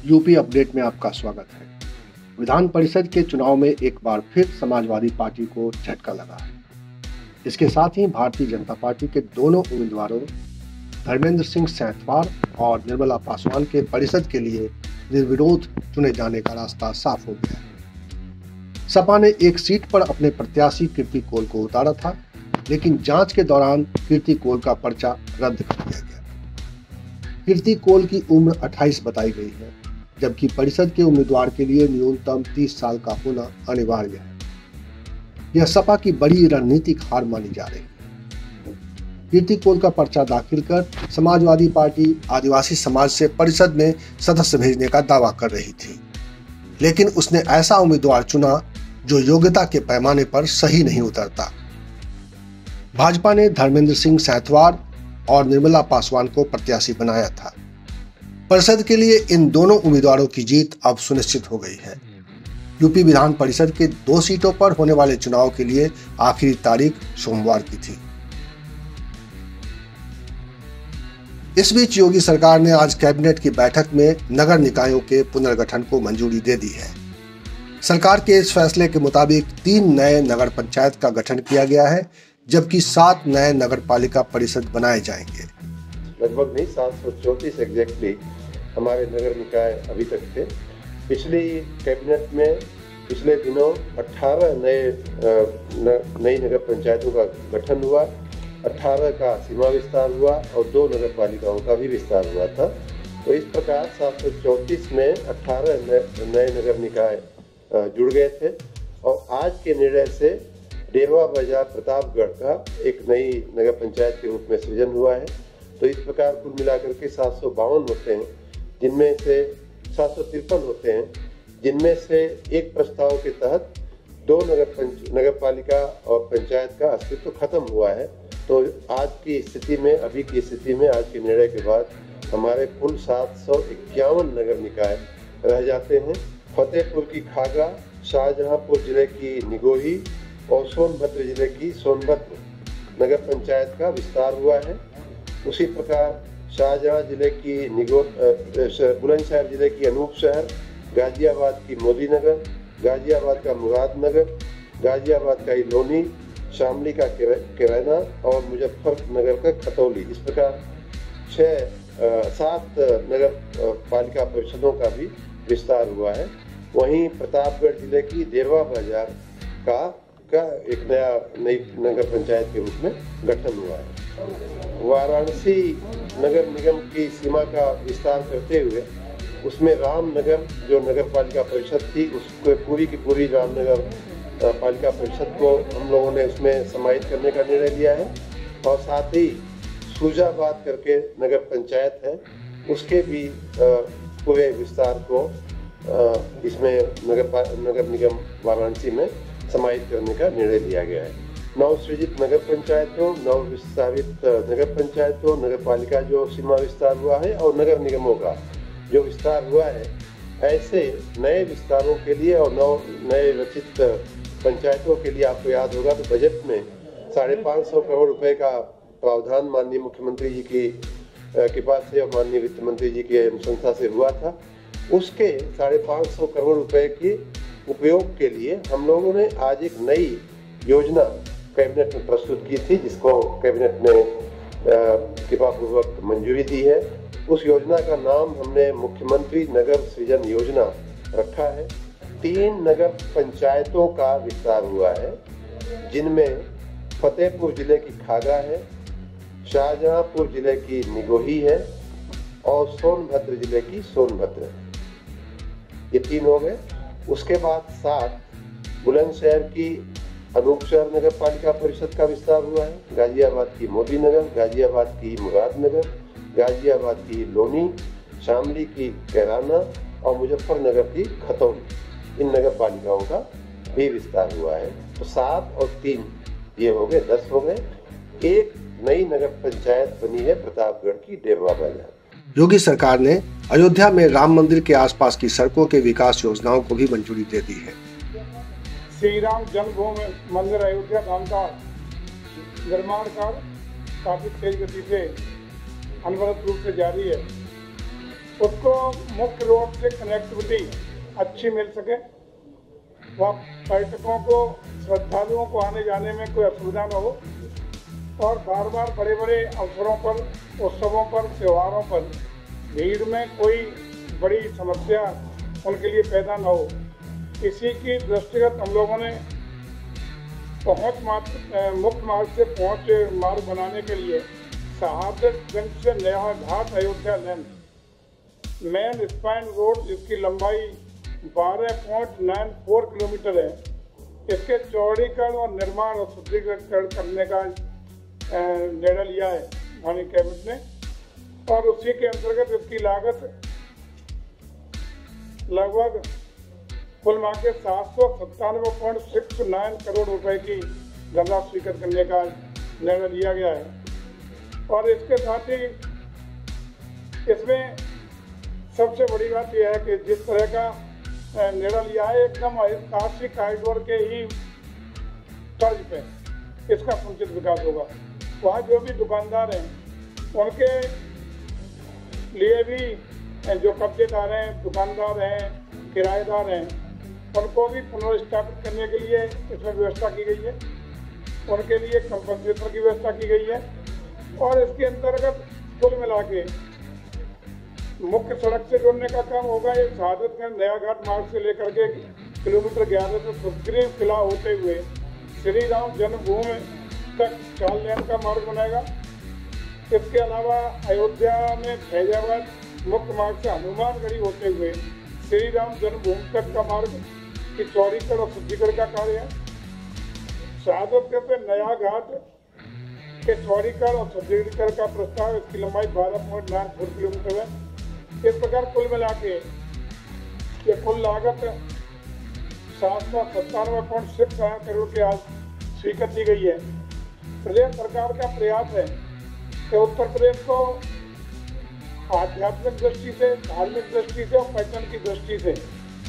UP update में आपका स्वागत है। विधान परिषद के चुनाव में एक बार फिर समाजवादी पार्टी को झटका लगा है। इसके साथ ही भारतीय जनता पार्टी के दोनों उम्मीदवारों धर्मेंद्र सिंह सैंथवार और निर्मला पासवान के परिषद के लिए निर्विरोध चुने जाने का रास्ता साफ हो गया है। सपा ने एक सीट पर अपने प्रत्याशी कीर्ति कोल को उतारा था, लेकिन जांच के दौरान कीर्ति कोल का पर्चा रद्द कर दिया गया। कीर्ति कोल की उम्र 28 बताई गई है, जबकि परिषद के उम्मीदवार के लिए न्यूनतम 30 साल का होना अनिवार्य है। यह सपा की बड़ी रणनीतिक हार मानी जा रही है। कीर्ति कोल का पर्चा दाखिल कर समाजवादी पार्टी आदिवासी समाज से परिषद में सदस्य भेजने का दावा कर रही थी, लेकिन उसने ऐसा उम्मीदवार चुना जो योग्यता के पैमाने पर सही नहीं उतरता। भाजपा ने धर्मेंद्र सिंह सैंथवार और निर्मला पासवान को प्रत्याशी बनाया था। परिषद के लिए इन दोनों उम्मीदवारों की जीत अब सुनिश्चित हो गई है। यूपी विधान परिषद के 2 सीटों पर होने वाले चुनाव के लिए आखिरी तारीख सोमवार की थी। इस बीच योगी सरकार ने आज कैबिनेट की बैठक में नगर निकायों के पुनर्गठन को मंजूरी दे दी है। सरकार के इस फैसले के मुताबिक 3 नए नगर पंचायत का गठन किया गया है, जबकि 7 नए नगर पालिका परिषद बनाए जाएंगे। लगभग नहीं 734 एग्जैक्टली हमारे नगर निकाय अभी तक थे। पिछली कैबिनेट में पिछले दिनों 18 नई नगर पंचायतों का गठन हुआ, 18 का सीमा विस्तार हुआ और 2 नगर पालिकाओं का भी विस्तार हुआ था। तो इस प्रकार 734 में 18 नए नगर निकाय जुड़ गए थे और आज के निर्णय से डेरवा बाजार प्रतापगढ़ का एक नई नगर पंचायत के रूप में सृजन हुआ है। तो इस प्रकार कुल मिलाकर के 752 होते हैं, जिनमें से 753 होते हैं, जिनमें से एक प्रस्ताव के तहत 2 नगर पालिका और पंचायत का अस्तित्व खत्म हुआ है। तो आज की स्थिति में, अभी की स्थिति में, आज के निर्णय के बाद हमारे कुल 751 नगर निकाय रह जाते हैं। फतेहपुर की खागा, शाहजहांपुर जिले की निगोही और सोनभद्र जिले की सोनभद्र नगर पंचायत का विस्तार हुआ है। उसी प्रकार शाहजहां जिले की बुलंदशहर जिले की अनूप शहर, गाजियाबाद की मोदी नगर, गाजियाबाद का मुरादनगर, गाजियाबाद का इलोनी, शामली का किरैना और मुजफ्फरनगर का खतौली। इस प्रकार 7 नगर पालिका परिषदों का भी विस्तार हुआ है। वहीं प्रतापगढ़ जिले की देरवा बाजार का एक नई नगर पंचायत के रूप में गठन हुआ है। वाराणसी नगर निगम की सीमा का विस्तार करते हुए उसमें रामनगर जो नगर पालिका परिषद थी, उसको पूरी की पूरी रामनगर पालिका परिषद को हम लोगों ने उसमें समाहित करने का निर्णय लिया है। और साथ ही सूजाबाद करके नगर पंचायत है, उसके भी पूरे विस्तार को इसमें नगर निगम वाराणसी में समाहित करने का निर्णय लिया गया है। नवसृजित नगर पंचायतों, नव विस्तारित नगर पंचायतों, नगर पालिका जो सीमा विस्तार हुआ है और नगर निगमों का जो विस्तार हुआ है, ऐसे नए विस्तारों के लिए और नए रचित पंचायतों के लिए आपको याद होगा तो बजट में 550 करोड़ रुपए का प्रावधान माननीय मुख्यमंत्री जी की कृपा से और माननीय वित्त मंत्री जी की अनुशंसा से हुआ था। उसके 550 करोड़ रुपए के उपयोग के लिए हम लोगों ने आज एक नई योजना कैबिनेट में प्रस्तुत की थी, जिसको कैबिनेट ने कृपापूर्वक मंजूरी दी है। उस योजना का नाम हमने मुख्यमंत्री नगर सृजन योजना रखा है। 3 नगर पंचायतों का विस्तार हुआ है, जिनमें फतेहपुर जिले की खागा है, शाहजहांपुर जिले की निगोही है और सोनभद्र जिले की सोनभद्र है। ये 3 हो गए। उसके बाद 7 बुलंदशहर की अनूपशहर नगर पालिका परिषद का विस्तार हुआ है, गाजियाबाद की मोदी नगर, गाजियाबाद की मुरादनगर, गाजियाबाद की लोनी, शामली की कैराना और मुजफ्फरनगर की खतौली। इन नगर पालिकाओं का भी विस्तार हुआ है। तो 7 और 3 ये हो गए, 10 हो गए। एक नई नगर पंचायत बनी है प्रतापगढ़ की डेरवा बाजार। योगी सरकार ने अयोध्या में राम मंदिर के आसपास की सड़कों के विकास योजनाओं को भी मंजूरी दे दी है। श्री राम जन्मभूमि मंदिर अयोध्या धाम का निर्माण कार्य काफी तेज गति से अनवरत रूप से जारी है। उसको मुख्य रोड से कनेक्टिविटी अच्छी मिल सके, वह पर्यटकों को, श्रद्धालुओं को आने जाने में कोई असुविधा न हो, और बार बार बड़े बड़े अवसरों पर, उत्सवों पर, त्योहारों पर भीड़ में कोई बड़ी समस्या उनके लिए पैदा न हो। इसी की दृष्टिगत हम लोगों ने मुख्य मार्ग से पहुंच मार्ग बनाने के लिए शहादतगंज से Naya Ghat Ayodhya lane main spine road, जिसकी लंबाई 12.94 किलोमीटर है, इसके चौड़ीकरण और निर्माण और सुदृढ़ीकरण करने का निर्णय लिया है माननीय कैबिनेट ने, और उसी के अंतर्गत इसकी लागत लगभग कुल मिला के 797.69 करोड़ रुपए की धनराशि स्वीकृत करने का निर्णय लिया गया है। और इसके साथ ही इसमें सबसे बड़ी बात यह है कि जिस तरह का निर्णय लिया है, एकदम काशी कॉरिडोर के ही तर्ज पे इसका समुचित विकास होगा। वहाँ जो भी दुकानदार हैं उनके लिए भी, जो कब्जेदार हैं, दुकानदार हैं, किराएदार हैं, उनको भी पुनर्स्थापित करने के लिए इसमें व्यवस्था की गई है। उनके लिए कंपनसेशन की व्यवस्था की गई है। और इसके अंतर्गत कुल मिला के मुख्य सड़क से जोड़ने का काम होगा। ये शहादतगंज नया घाट मार्ग से लेकर के किलोमीटर 11 से सुग्रीव किला होते हुए श्री राम जन्मभूमि तक 4 लेन का मार्ग बनेगा। इसके अलावा अयोध्या में फैजाबाद मुख्य मार्ग से हनुमानगढ़ी होते हुए श्री राम जन्मभूमि तक का मार्ग की चौड़ीकरण और शुद्धिकरण का कार्य है। शहादतगंज से नया घाट के चौड़ीकरण और शुद्धिकरण का प्रस्ताव, इसकी लंबाई 12.94 किलोमीटर है। इस प्रकार कुल मिला के ये कुल लागत 797.67 करोड़ की आज स्वीकृत की गई है। प्रदेश सरकार का प्रयास है कि उत्तर प्रदेश को आध्यात्मिक दृष्टि से, धार्मिक दृष्टि से और पर्यटन की दृष्टि से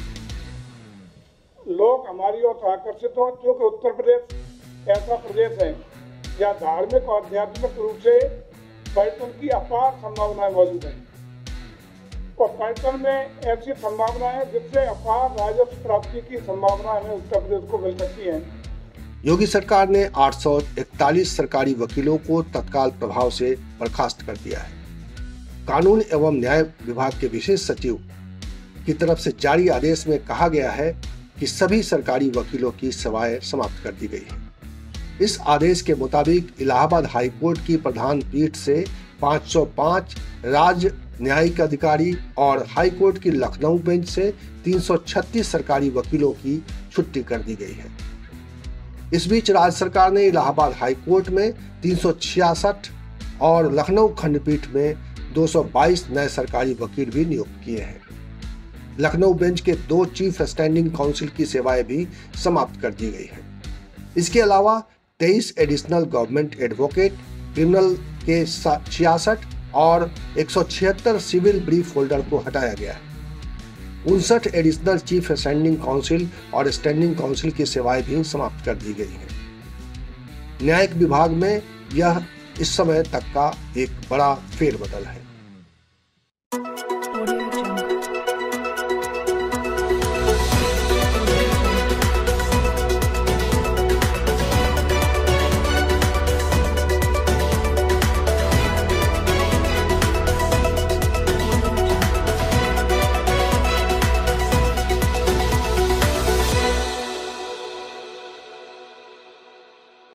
लोग हमारी ओर आकर्षित हो, क्योंकि उत्तर प्रदेश ऐसा प्रदेश है जहाँ धार्मिक और आध्यात्मिक रूप से पर्यटन की अपार संभावनाएं मौजूद हैं। और पर्यटन में ऐसी संभावना है जिससे अपार राजस्व प्राप्ति की संभावना हमें उत्तर प्रदेश को मिल सकती है। योगी सरकार ने 841 सरकारी वकीलों को तत्काल प्रभाव से बर्खास्त कर दिया है। कानून एवं न्याय विभाग के विशेष सचिव की तरफ से जारी आदेश में कहा गया है कि सभी सरकारी वकीलों की सेवाएं समाप्त कर दी गई हैं। इस आदेश के मुताबिक इलाहाबाद हाई कोर्ट की प्रधान पीठ से 505 राज्य न्यायिक अधिकारी और हाई कोर्ट की लखनऊ बेंच से 336 सरकारी वकीलों की छुट्टी कर दी गई है। इस बीच राज्य सरकार ने इलाहाबाद हाई कोर्ट में 366 और लखनऊ खंडपीठ में 222 नए सरकारी वकील भी नियुक्त किए हैं। लखनऊ बेंच के 2 चीफ स्टैंडिंग काउंसिल की सेवाएं भी समाप्त कर दी गई हैं। इसके अलावा 23 एडिशनल गवर्नमेंट एडवोकेट, क्रिमिनल के 66 और 176 सिविल ब्रीफ होल्डर को हटाया गया है। 59 एडिशनल चीफ स्टैंडिंग काउंसिल और स्टैंडिंग काउंसिल की सेवाएं भी समाप्त कर दी गई हैं। न्यायिक विभाग में यह इस समय तक का एक बड़ा फेरबदल है।